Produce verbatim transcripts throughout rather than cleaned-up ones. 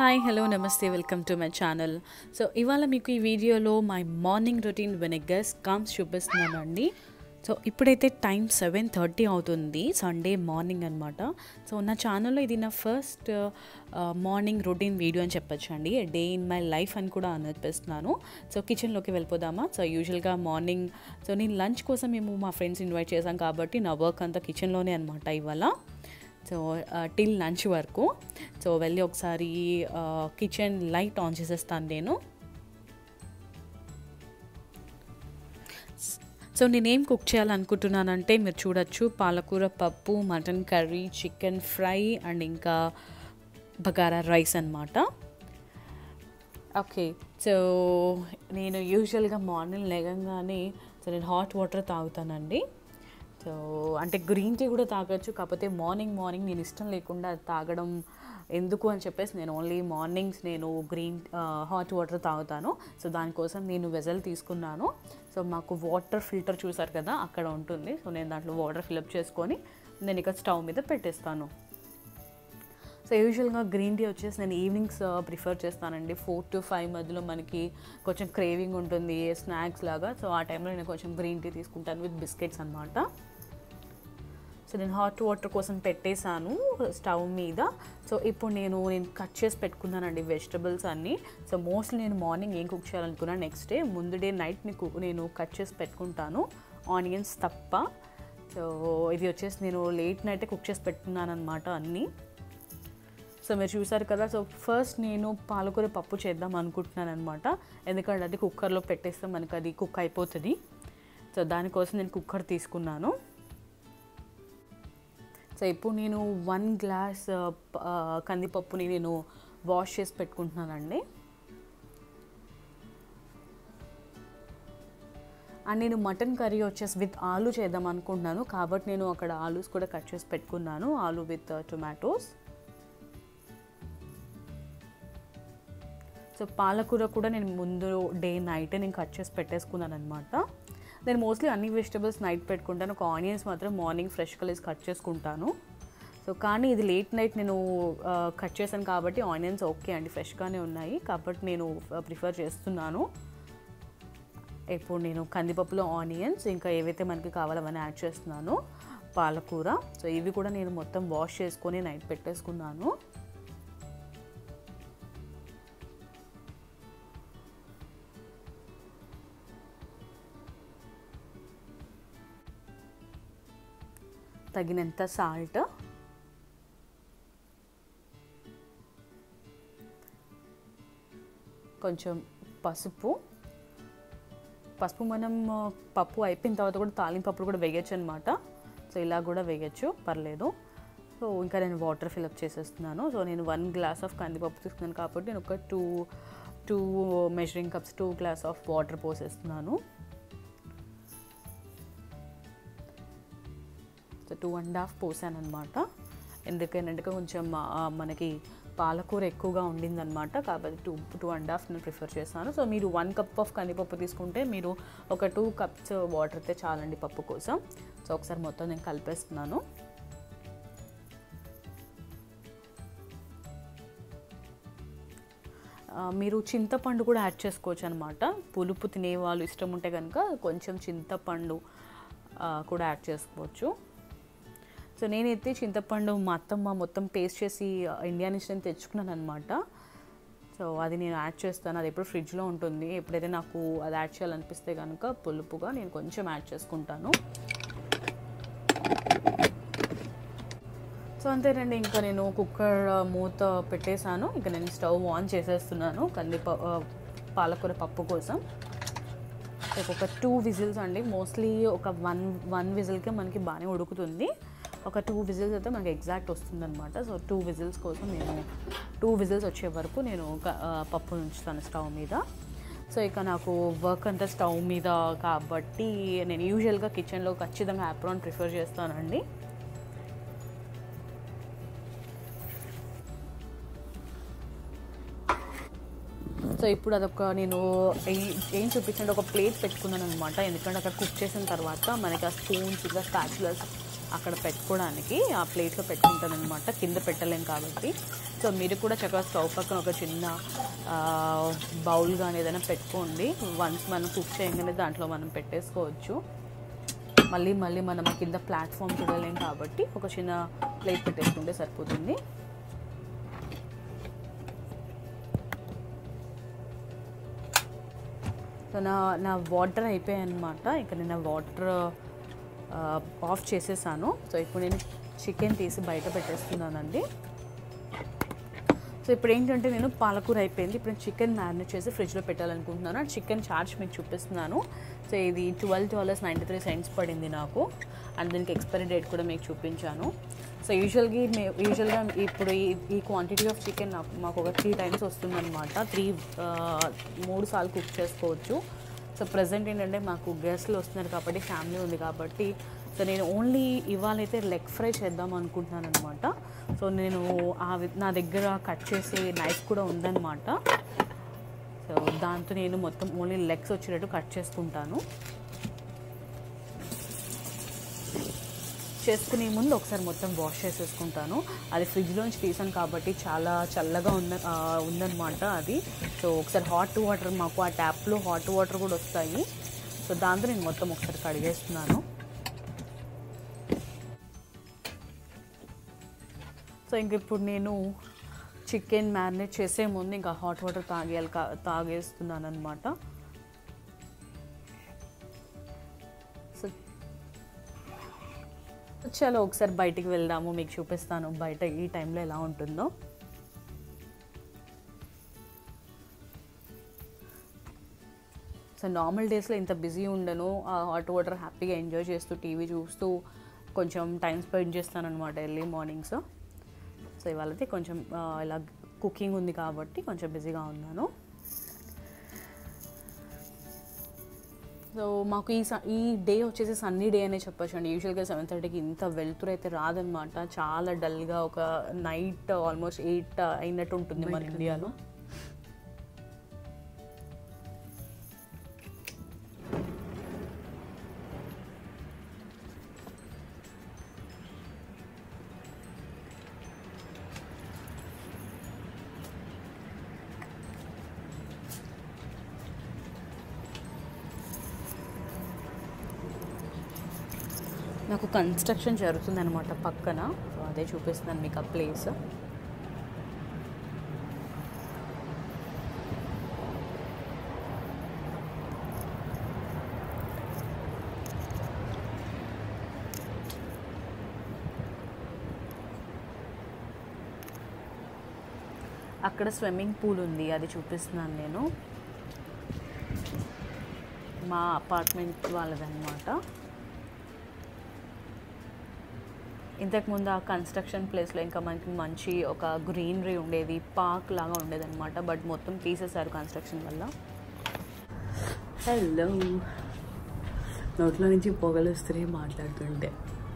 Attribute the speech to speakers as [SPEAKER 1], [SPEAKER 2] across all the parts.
[SPEAKER 1] Hi hello నమస్తే welcome to my channel. So ఇవాళ మీకు ఈ వీడియోలో మై మార్నింగ్ రొటీన్ వెనగస్ కామ్స్ చూపిస్తున్నానండి. సో ఇప్పుడైతే టైం సెవెన్ థర్టీ అవుతుంది, సండే మార్నింగ్ అనమాట. సో నా ఛానల్లో ఇది నా ఫస్ట్ మార్నింగ్ రొటీన్ వీడియో అని చెప్పొచ్చు అండి. డే ఇన్ మై లైఫ్ అని కూడా అనిపిస్తున్నాను. సో కిచెన్లోకి వెళ్ళిపోదామా. సో యూజువల్గా మార్నింగ్ సో నేను లంచ్ కోసం మేము మా ఫ్రెండ్స్ ఇన్వైట్ చేసాం కాబట్టి నా వర్క్ అంతా కిచెన్లోనే అనమాట ఇవాళ. సో టిల్ లంచ్ వరకు. సో వెళ్ళి ఒకసారి కిచెన్ లైట్ ఆన్ చేసేస్తాను నేను. సో నేనేం కుక్ చేయాలనుకుంటున్నానంటే మీరు చూడొచ్చు, పాలకూర పప్పు, mutton curry, chicken fry and ఇంకా బగారా రైస్ అన్నమాట. ఓకే, సో నేను యూజువల్గా మార్నింగ్ లేగంగానే సో నేను హాట్ వాటర్ తాగుతానండి. సో అంటే గ్రీన్ టీ కూడా తాగొచ్చు, కాకపోతే మార్నింగ్ మార్నింగ్ నేను ఇష్టం లేకుండా తాగడం ఎందుకు అని చెప్పేసి నేను ఓన్లీ మార్నింగ్స్ నేను గ్రీన్ హాట్ వాటర్ తాగుతాను. సో దానికోసం నేను వెజల్ తీసుకున్నాను. సో మాకు వాటర్ ఫిల్టర్ చూసారు కదా అక్కడ ఉంటుంది. సో నేను దాంట్లో వాటర్ ఫిల్అప్ చేసుకొని నేను ఇక స్టవ్ మీద పెట్టేస్తాను. సో యూజువల్గా గ్రీన్ టీ వచ్చేసి నేను ఈవినింగ్స్ ప్రిఫర్ చేస్తానండి. ఫోర్ టు ఫైవ్ మధ్యలో మనకి కొంచెం క్రేవింగ్ ఉంటుంది స్నాక్స్ లాగా. సో ఆ టైంలో నేను కొంచెం గ్రీన్ టీ తీసుకుంటాను విత్ బిస్కెట్స్ అనమాట. సో నేను హాట్ వాటర్ కోసం పెట్టేశాను స్టవ్ మీద. సో ఇప్పుడు నేను నేను కట్ చేసి పెట్టుకున్నానండి వెజిటబుల్స్ అన్నీ. సో మోస్ట్లీ నేను మార్నింగ్ ఏం కుక్ చేయాలనుకున్నాను నెక్స్ట్ డే ముందు డే నైట్ నేను కట్ చేసి పెట్టుకుంటాను, ఆనియన్స్ తప్ప. సో ఇది వచ్చేసి నేను లేట్ నైటే కుక్ చేసి పెట్టుకున్నాను అనమాట అన్నీ. సో మీరు చూసారు కదా. సో ఫస్ట్ నేను పాలకూర పప్పు చేద్దాం అనుకుంటున్నాను అనమాట. ఎందుకంటే అది కుక్కర్లో పెట్టేస్తే మనకు అది కుక్ అయిపోతుంది. సో దానికోసం నేను కుక్కర్ తీసుకున్నాను. సో ఇప్పుడు నేను వన్ గ్లాస్ కందిపప్పుని నేను వాష్ చేసి పెట్టుకుంటున్నానండి. అండ్ నేను మటన్ కర్రీ వచ్చేసి విత్ ఆలు చేద్దాం అనుకుంటున్నాను కాబట్టి నేను అక్కడ ఆలూస్ కూడా కట్ చేసి పెట్టుకున్నాను, ఆలు విత్ టొమాటోస్. సో పాలకూర కూడా నేను ముందు డే నైటే నేను కట్ చేసి పెట్టేసుకున్నాను అనమాట. నేను మోస్ట్లీ అన్ని వెజిటబుల్స్ నైట్ పెట్టుకుంటాను, ఒక ఆనియన్స్ మాత్రం మార్నింగ్ ఫ్రెష్ కలర్స్ కట్ చేసుకుంటాను. సో కానీ ఇది లేట్ నైట్ నేను కట్ చేశాను కాబట్టి ఆనియన్స్ ఓకే అండి, ఫ్రెష్గానే ఉన్నాయి కాబట్టి నేను ప్రిఫర్ చేస్తున్నాను. ఇప్పుడు నేను కందిపప్పులో ఆనియన్స్ ఇంకా ఏవైతే మనకి కావాలో అవన్నీ యాడ్ చేస్తున్నాను, పాలకూర. సో ఇవి కూడా నేను మొత్తం వాష్ చేసుకొని నైట్ పెట్టేసుకున్నాను. తగినంత సాల్ట్, కొంచెం పసుపు. పసుపు మనం పప్పు అయిపోయిన తర్వాత కూడా తాలింపప్పుడు కూడా వేయచ్చు అనమాట. సో ఇలా కూడా వేయచ్చు, పర్లేదు. సో ఇంకా నేను వాటర్ ఫిల్అప్ చేసేస్తున్నాను. సో నేను వన్ గ్లాస్ ఆఫ్ కందిపప్పు తీసుకున్నాను కాబట్టి నేను ఒక two two measuring cups two glass of water పోసేస్తున్నాను. సో టూ అండ్ హాఫ్ పోసాను అనమాట. ఎందుకంటే కొంచెం మనకి పాలకూర ఎక్కువగా ఉండిందనమాట కాబట్టి టూ టూ అండ్ హాఫ్ నేను ప్రిఫర్ చేస్తాను. సో మీరు వన్ కప్ ఆఫ్ కందిపప్పు తీసుకుంటే మీరు ఒక టూ కప్స్ వాటర్ అయితే చాలండి పప్పు కోసం. సో ఒకసారి మొత్తం నేను కలిపేస్తున్నాను. మీరు చింతపండు కూడా యాడ్ చేసుకోవచ్చు అనమాట. పులుపు తినే వాళ్ళు ఇష్టం ఉంటే కనుక కొంచెం చింతపండు కూడా యాడ్ చేసుకోవచ్చు. సో నేనైతే చింతపండు మా అత్తమ్మ మొత్తం పేస్ట్ చేసి ఇండియా నుంచి నేను తెచ్చుకున్నాను అనమాట. సో అది నేను యాడ్ చేస్తాను, అది ఎప్పుడు ఫ్రిడ్జ్లో ఉంటుంది. ఎప్పుడైతే నాకు అది యాడ్ చేయాలనిపిస్తే కనుక పులుపుగా నేను కొంచెం యాడ్ చేసుకుంటాను. సో అంతేనండి, ఇంకా నేను కుక్కర్ మూత పెట్టేశాను. ఇంకా నేను స్టవ్ ఆన్ చేసేస్తున్నాను కందిప పాలకూర పప్పు కోసం. ఒక టూ విజిల్స్ అండి, మోస్ట్లీ ఒక వన్ వన్ విజిల్కే మనకి బాగానే ఉడుకుతుంది. ఒక టూ విజిల్స్ అయితే మనకి ఎగ్జాక్ట్ వస్తుందన్నమాట. సో టూ విజిల్స్ కోసం నేను టూ విజిల్స్ వచ్చే వరకు నేను పప్పు ఉంచుతాను స్టవ్ మీద. సో ఇక నాకు వర్క్ అంతా స్టవ్ మీద కాబట్టి నేను యూజువల్గా కిచెన్లో ఖచ్చితంగా యాప్రాన్ ప్రిఫర్ చేస్తానండి. సో ఇప్పుడు అదొక నేను ఏం చూపించండి ఒక ప్లేట్ పెట్టుకున్నాను అనమాట. ఎందుకంటే అక్కడ కుక్ చేసిన తర్వాత మనకి ఆ స్పూన్స్ ఇంకా స్పాచులర్స్ అక్కడ పెట్టుకోవడానికి ఆ ప్లేట్లో పెట్టుకుంటాను అనమాట, కింద పెట్టలేం కాబట్టి. సో మీరు కూడా చక్కగా స్టవ్ పక్కన ఒక చిన్న బౌల్ కానీ ఏదైనా పెట్టుకోండి. వన్స్ మనం కుక్ చేయగానే దాంట్లో మనం పెట్టేసుకోవచ్చు. మళ్ళీ మళ్ళీ మనం కింద ప్లాట్ఫామ్ చూడలేం కాబట్టి ఒక చిన్న ప్లేట్ పెట్టేసుకుంటే సరిపోతుంది. సో నా నా వాటర్ అయిపోయాయి అన్నమాట. ఇక నేను వాటర్ ఆఫ్ చేసేసాను. సో ఇప్పుడు నేను చికెన్ తీసి బయట పెట్టేస్తున్నానండి. సో ఇప్పుడు ఏంటంటే నేను పాలకూర అయిపోయింది. ఇప్పుడు చికెన్ మ్యారినేట్ చేసి ఫ్రిడ్జ్లో పెట్టాలనుకుంటున్నాను. చికెన్ చార్జ్ మీకు చూపిస్తున్నాను. సో ఇది twelve dollars ninety three cents పడింది నాకు. అండ్ దీనికి ఎక్స్పైరీ డేట్ కూడా మీకు చూపించాను. సో యూజువల్గా మే యూజువల్గా ఇప్పుడు ఈ ఈ క్వాంటిటీ ఆఫ్ చికెన్ నాకు మాకు ఒక త్రీ టైమ్స్ వస్తుందన్నమాట. త్రీ మూడు సార్లు కుక్ చేసుకోవచ్చు. సో ప్రజెంట్ ఏంటంటే మాకు గెస్ట్లు వస్తున్నారు కాబట్టి, ఫ్యామిలీ ఉంది కాబట్టి, సో నేను ఓన్లీ ఇవాళైతే లెగ్ ఫ్రై చేద్దాం అనుకుంటున్నాను అనమాట. సో నేను నా దగ్గర కట్ చేసే నైఫ్ కూడా ఉందన్నమాట. సో దాంతో నేను మొత్తం ఓన్లీ లెగ్స్ వచ్చేటట్టు కట్ చేసుకుంటాను. చేసుకునే ముందు ఒకసారి మొత్తం వాష్ చేసేసుకుంటాను. అది ఫ్రిడ్జ్లోంచి తీసాను కాబట్టి చాలా చల్లగా ఉన్న ఉందన్నమాట అది. సో ఒకసారి హాట్ వాటర్, మాకు ఆ ట్యాప్లో హాట్ వాటర్ కూడా వస్తాయి. సో దాంతో నేను మొత్తం ఒకసారి కడిగేస్తున్నాను. సో ఇంక ఇప్పుడు నేను చికెన్ మ్యారినేట్ చేసే ముందు ఇంకా హాట్ వాటర్ తాగేయాలి తాగేస్తున్నాను అనమాట. సో చలో ఒకసారి బయటికి వెళ్దాము, మీకు చూపిస్తాను బయట ఈ టైంలో ఎలా ఉంటుందో. సో నార్మల్ డేస్లో ఇంత బిజీ ఉండను. హాట్ వాటర్ హ్యాపీగా ఎంజాయ్ చేస్తూ టీవీ చూస్తూ కొంచెం టైం స్పెండ్ చేస్తానన్నమాట ఎర్లీ మార్నింగ్స్. సో ఇవాళైతే కొంచెం ఇలా కుకింగ్ ఉంది కాబట్టి కొంచెం బిజీగా ఉన్నాను. సో మాకు ఈ ఈ డే వచ్చేసి సన్నీ డే అనే చెప్పచ్చు అండి. యూజువల్గా సెవెన్ థర్టీకి ఇంత వెళ్తురు అయితే రాదనమాట. చాలా డల్గా ఒక నైట్ ఆల్మోస్ట్ ఎయిట్ అయినట్టు ఉంటుంది మన ఇండియాలో. నాకు కన్స్ట్రక్షన్ జరుగుతుంది అనమాట పక్కన. సో అదే చూపిస్తున్నాను మీకు ఆ ప్లేస్. అక్కడ స్విమ్మింగ్ పూల్ ఉంది, అది చూపిస్తున్నాను నేను. మా అపార్ట్మెంట్ వాళ్ళదన్నమాట. ఇంతకుముందు ఆ కన్స్ట్రక్షన్ ప్లేస్లో ఇంకా మనకి మంచి ఒక గ్రీనరీ ఉండేది, పార్క్ లాగా ఉండేది అనమాట. బట్ మొత్తం తీసేశారు కన్స్ట్రక్షన్ వల్ల. హలో, నోట్లో నుంచి పొగలు వస్తే మాట్లాడుతుంటే.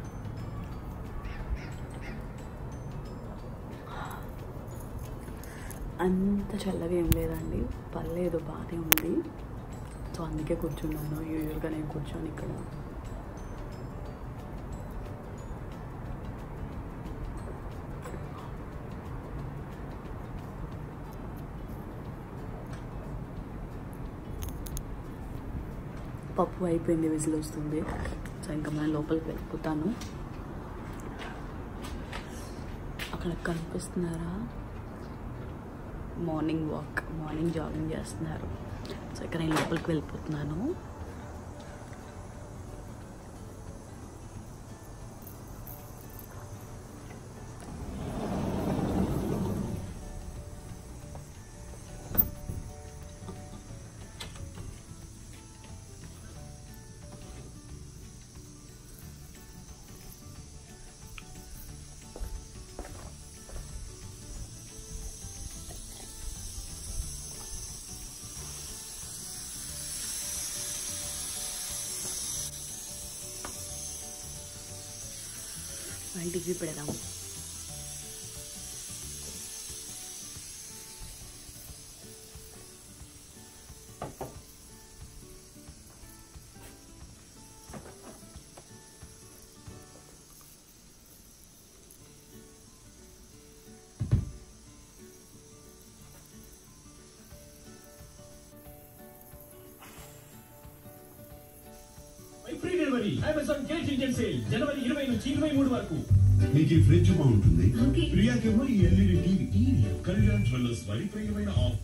[SPEAKER 1] అంత చల్లగా ఏం లేదండి, పర్లేదు బాగానే ఉంది. సో అందుకే కూర్చున్నాను. యూజువల్గా నేను కూర్చొని ఇక్కడ పప్పు అయిపోయింది, విజిల్ వస్తుంది. సో ఇంకా మనం లోపలికి వెళ్ళిపోతాను. అక్కడ కనిపిస్తున్నారా, మార్నింగ్ వాక్, మార్నింగ్ జాగింగ్ చేస్తున్నారు. సో ఇక్కడ నేను లోపలికి వెళ్ళిపోతున్నాను. టీవీ పెడదాము.
[SPEAKER 2] Free delivery. Amazon great Indian sale జనవరి ఇరవై నుంచి ఇరవై మూడు వరకు.
[SPEAKER 3] మీకు ఈ ఫ్రిడ్జ్ బాగుంటుంది.
[SPEAKER 2] ప్రియాకేమో ఈ ఎల్ఈడి టీవీ. ఈ కళ్యాణ్ జ్యువెలర్స్ వారి ప్రియమైన ఆఫ్.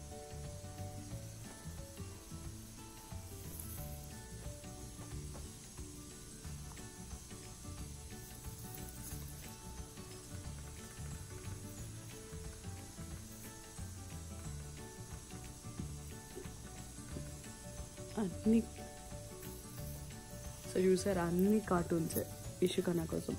[SPEAKER 1] అన్ని సో చూసారు అన్ని కార్టూన్స్ ఇషిక నా కోసం.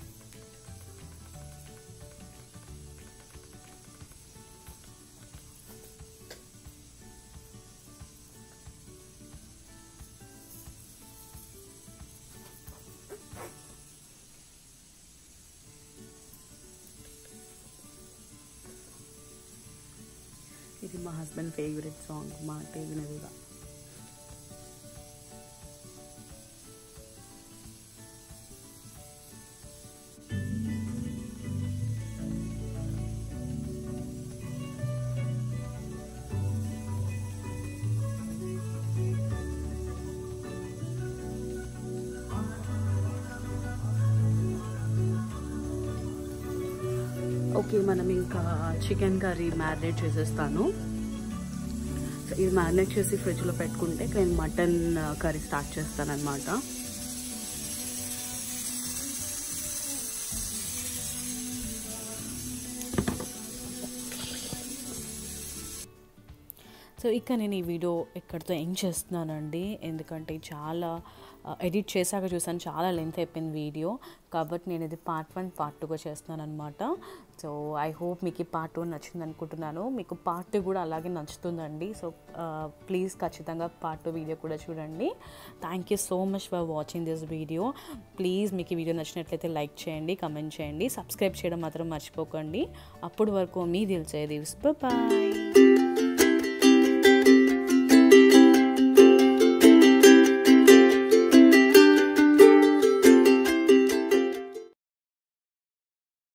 [SPEAKER 1] ఇది మా హస్బెండ్ ఫేవరెట్ సాంగ్ మా వినదిగా. ఓకే, మనం ఇంకా చికెన్ కర్రీ మ్యారినేట్ చేసేస్తాను. సో ఇది మ్యారినేట్ చేసి ఫ్రిడ్జ్లో పెట్టుకుంటే నేను మటన్ కర్రీ స్టార్ట్ చేస్తాను అనమాట. సో ఇక నేను ఈ వీడియో ఎక్కడితో ఎండ్ చేస్తున్నానండి, ఎందుకంటే చాలా ఎడిట్ చేశాక చూసాను చాలా లెంత్ అయిపోయింది వీడియో, కాబట్టి నేను ఇది పార్ట్ వన్ పార్ట్ టూగా చేస్తున్నాను అనమాట. సో ఐ హోప్ మీకు ఈ పార్ట్ టూ నచ్చింది అనుకుంటున్నాను. మీకు పార్ట్ టూ కూడా అలాగే నచ్చుతుందండి. సో ప్లీజ్ ఖచ్చితంగా పార్ట్ టూ వీడియో కూడా చూడండి. Thank you so much for watching this video. Please మీకు ఈ వీడియో నచ్చినట్లయితే లైక్ చేయండి, కమెంట్ చేయండి, సబ్స్క్రైబ్ చేయడం మాత్రం మర్చిపోకండి. అప్పటి వరకు మీ దిల్చేది. బాయ్.